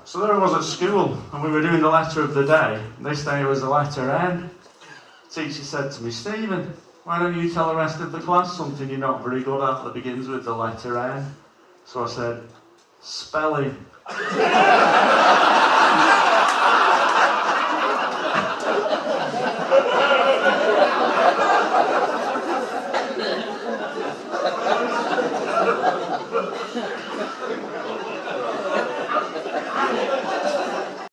So there I was at school, and we were doing the letter of the day. This day was the letter N. Teacher said to me, Stephen, why don't you tell the rest of the class something you're not very good at that begins with the letter N? So I said, spelling.